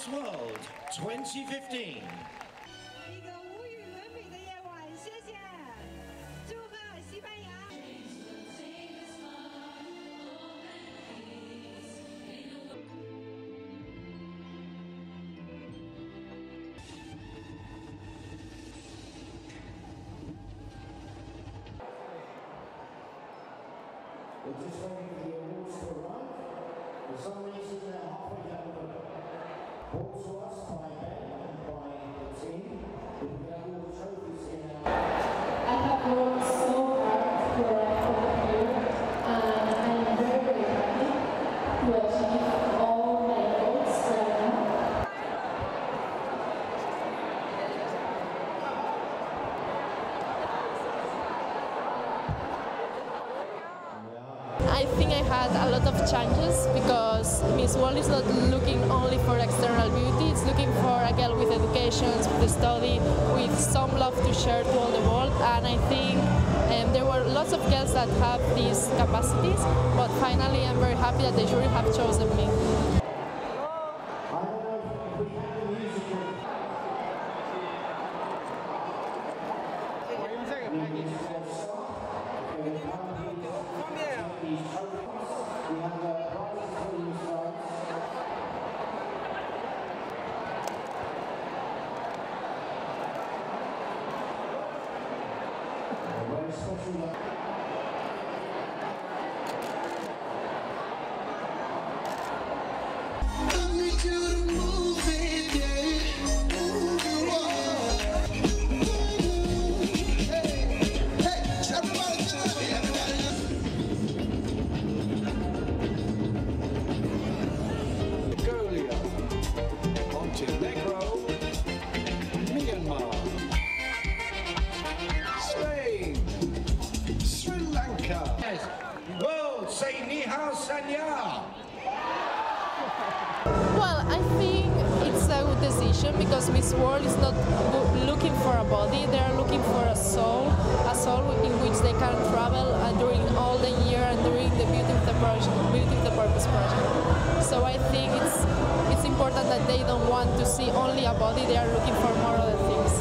World 2015. 一个无与伦比的夜晚，谢谢，祝贺西班牙。 We're just waiting for the awards to arrive. For some reason, they're halfway down the road. Brought to us by Ben and by the team. We've got all the trophies here now. I have worked so hard for a year, and I'm very, very happy to achieve all my goals right now. I think I had a lot of challenges because Miss World is not looking only for external beauty, it's looking for a girl with education, with study, with some love to share to all the world, and I think there were lots of girls that have these capacities, but finally I'm very happy that the jury have chosen me. World, say ni hao, Sanya. Well, I think it's a good decision because Miss World is not looking for a body, they are looking for a soul in which they can travel during all the year and during the Beauty of the Purpose project. So I think it's important that they don't want to see only a body, they are looking for more other things.